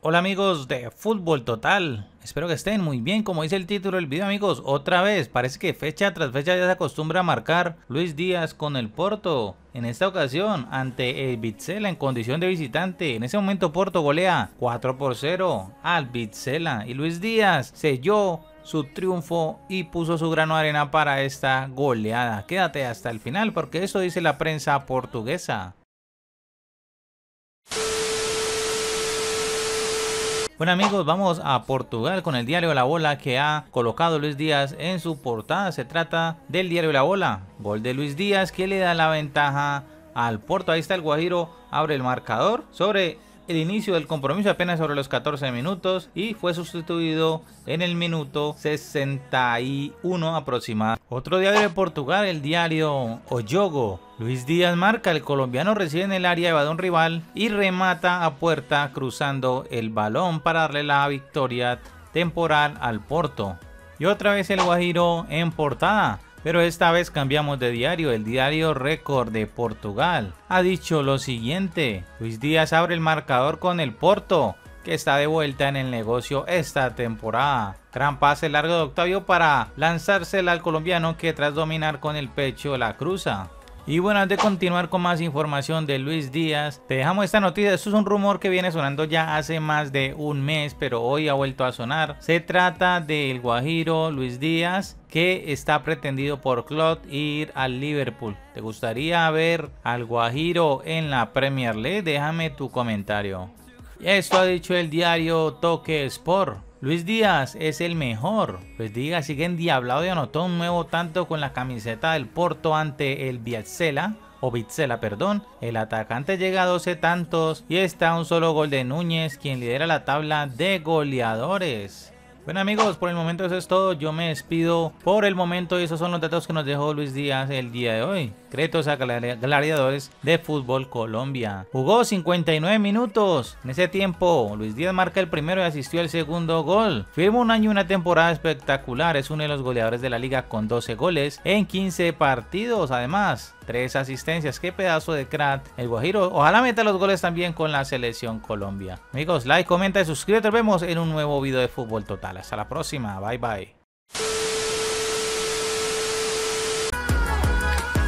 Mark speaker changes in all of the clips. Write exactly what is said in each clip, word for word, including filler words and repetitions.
Speaker 1: Hola amigos de Fútbol Total, espero que estén muy bien. Como dice el título del video, amigos, otra vez parece que fecha tras fecha ya se acostumbra a marcar Luis Díaz con el Porto. En esta ocasión ante el Vizcela en condición de visitante. En ese momento Porto golea cuatro por cero al Vizcela y Luis Díaz selló su triunfo y puso su grano de arena para esta goleada. Quédate hasta el final porque eso dice la prensa portuguesa. Bueno amigos, vamos a Portugal con el diario La Bola que ha colocado Luis Díaz en su portada. Se trata del diario La Bola. Gol de Luis Díaz que le da la ventaja al Porto. Ahí está el Guajiro, abre el marcador sobre el inicio del compromiso, apenas sobre los catorce minutos, y fue sustituido en el minuto sesenta y uno aproximadamente. Otro diario de Portugal, el diario O Jogo. Luis Díaz marca, el colombiano recibe en el área de balón rival y remata a puerta cruzando el balón para darle la victoria temporal al Porto. Y otra vez el Guajiro en portada. Pero esta vez cambiamos de diario. El diario Récord de Portugal ha dicho lo siguiente: Luis Díaz abre el marcador con el Porto, que está de vuelta en el negocio esta temporada. Gran pase largo de Octavio para lanzársela al colombiano, que tras dominar con el pecho la cruza. Y bueno, antes de continuar con más información de Luis Díaz, te dejamos esta noticia. Esto es un rumor que viene sonando ya hace más de un mes, pero hoy ha vuelto a sonar. Se trata del Guajiro Luis Díaz, que está pretendido por Klopp ir al Liverpool. ¿Te gustaría ver al Guajiro en la Premier League? Déjame tu comentario. Esto ha dicho el diario Toque Sport. Luis Díaz es el mejor. Luis Díaz sigue endiablado y anotó un nuevo tanto con la camiseta del Porto ante el Vizcela, o Vizcela, perdón. El atacante llega a doce tantos y está a un solo gol de Núñez, quien lidera la tabla de goleadores. Bueno amigos, por el momento eso es todo. Yo me despido por el momento y esos son los datos que nos dejó Luis Díaz el día de hoy. Créditos a gladiadores de Fútbol Colombia. Jugó cincuenta y nueve minutos. En ese tiempo Luis Díaz marca el primero y asistió al segundo gol. Firma un año y una temporada espectacular. Es uno de los goleadores de la liga con doce goles en quince partidos. Además, tres asistencias. Qué pedazo de crack el Guajiro. Ojalá meta los goles también con la selección Colombia. Amigos, like, comenta y suscríbete. Nos vemos en un nuevo video de Fútbol Total. Hasta la próxima. Bye bye.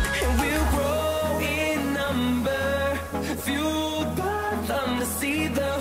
Speaker 2: Fueled by them to see the